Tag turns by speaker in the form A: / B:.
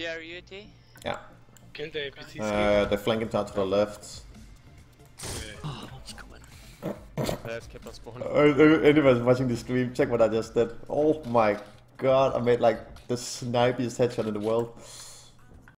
A: BR UAT?
B: Yeah.
C: Can the APC
B: They're flanking down to the left.
D: Oh, what's going on?
E: Let's keep us spawn.
B: Anyone watching the stream, check what I just did. Oh my god, I made like the snipiest headshot in the world.